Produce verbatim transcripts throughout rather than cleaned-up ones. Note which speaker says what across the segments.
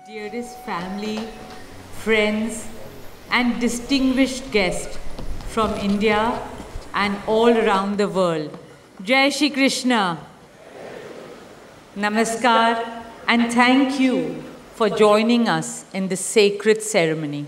Speaker 1: Dearest family, friends, and distinguished guests from India and all around the world. Jai Shri Krishna. Namaskar, and thank you for joining us in this sacred ceremony.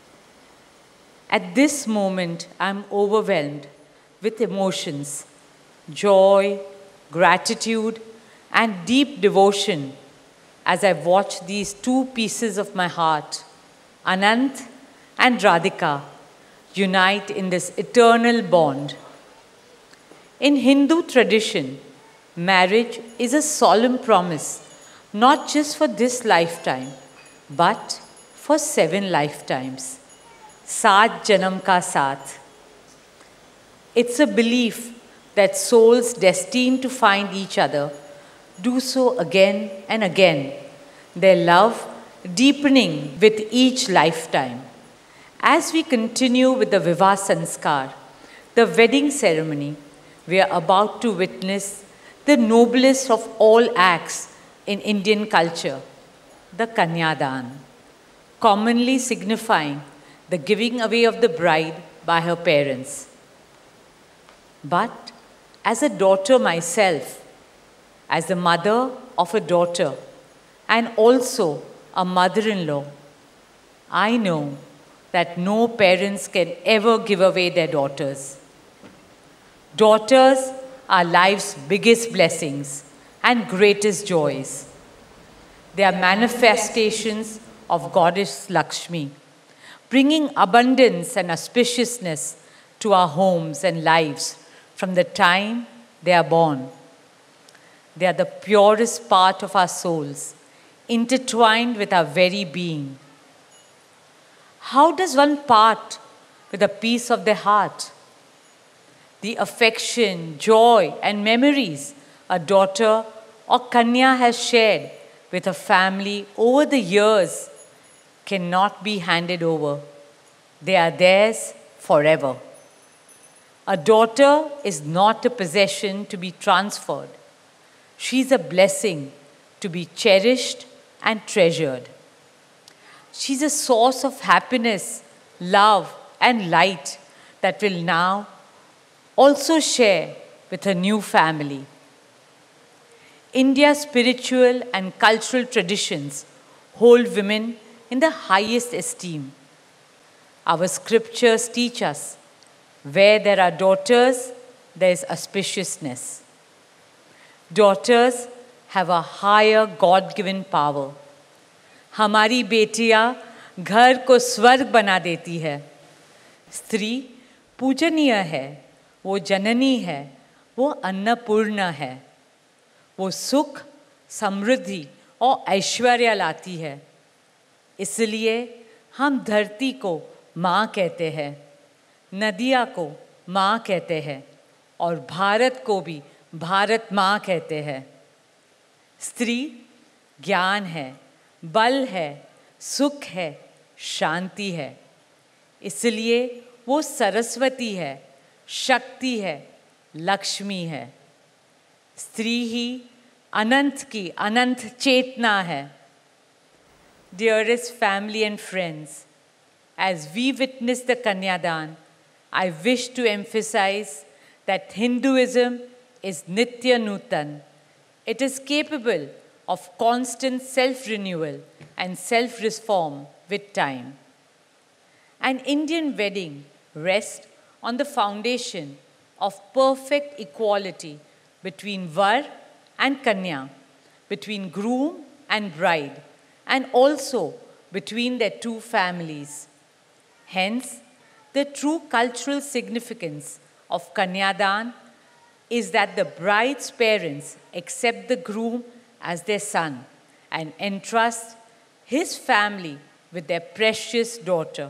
Speaker 1: At this moment, I'm overwhelmed with emotions, joy, gratitude, and deep devotion as I watch these two pieces of my heart, Anant and Radhika, unite in this eternal bond. In Hindu tradition, marriage is a solemn promise, not just for this lifetime, but for seven lifetimes. Saat Janam Ka Saath. It's a belief that souls destined to find each other do so again and again, their love deepening with each lifetime. As we continue with the Vivah Sanskar, the wedding ceremony, we are about to witness the noblest of all acts in Indian culture, the Kanyadan, commonly signifying the giving away of the bride by her parents. But as a daughter myself, as the mother of a daughter and also a mother-in-law, I know that no parents can ever give away their daughters. Daughters are life's biggest blessings and greatest joys. They are manifestations of Goddess Lakshmi, bringing abundance and auspiciousness to our homes and lives from the time they are born. They are the purest part of our souls, intertwined with our very being. How does one part with a piece of the heart? The affection, joy, and memories a daughter or Kanya has shared with her family over the years cannot be handed over. They are theirs forever. A daughter is not a possession to be transferred. She is a blessing to be cherished and treasured. She's a source of happiness, love, and light that will now also share with her new family. India's spiritual and cultural traditions hold women in the highest esteem. Our scriptures teach us, where there are daughters, there is auspiciousness. Daughters have a higher God-given power. हमारी बेटियां घर को स्वर्ग बना देती है. स्त्री पूजनीय है, वो जननी है, वो अन्नपूर्णा है. वो सुख, समृद्धि और ऐश्वर्य लाती है. इसलिए हम धरती को माँ कहते हैं, नदियाँ को माँ कहते हैं और भारत को भी भारत माँ कहते हैं. स्त्री ज्ञान है, बल है, सुख है, शांति है. इसलिए वो सरस्वती है, शक्ति है, लक्ष्मी है. स्त्री ही अनंत की अनंत चेतना है. Dearest family and friends, as we witness the Kanyadan, I wish to emphasize that Hinduism is Nitya Nutan. It is capable of constant self-renewal and self-reform with time. An Indian wedding rests on the foundation of perfect equality between Var and Kanya, between groom and bride, and also between their two families. Hence, the true cultural significance of Kanyadan is that the bride's parents accept the groom as their son and entrust his family with their precious daughter.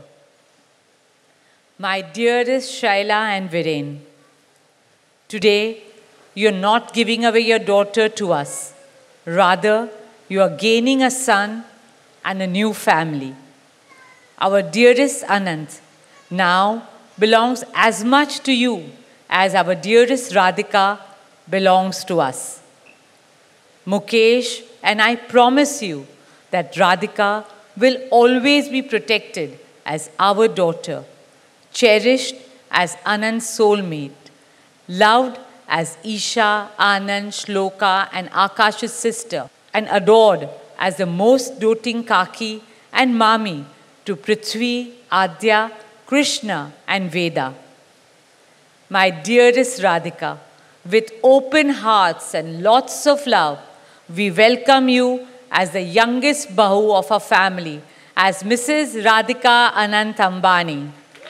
Speaker 1: My dearest Shaila and Viren, today you are not giving away your daughter to us. Rather, you are gaining a son and a new family. Our dearest Anant now belongs as much to you as our dearest Radhika belongs to us. Mukesh and I promise you that Radhika will always be protected as our daughter, cherished as Anand's soulmate, loved as Isha, Anand, Shloka and Akash's sister, and adored as the most doting Kaki and Mami to Prithvi, Adya, Krishna and Veda. My dearest Radhika, with open hearts and lots of love, we welcome you as the youngest Bahu of our family, as Missus Radhika Anant Ambani.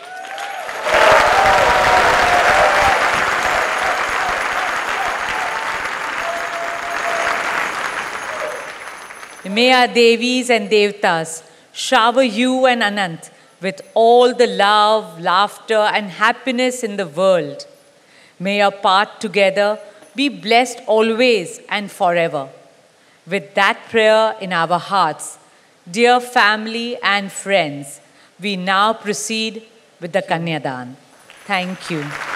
Speaker 1: May our Devis and Devtas shower you and Anant with all the love, laughter and happiness in the world. May your path together be blessed always and forever. With that prayer in our hearts, dear family and friends, we now proceed with the Kanyadan. Thank you.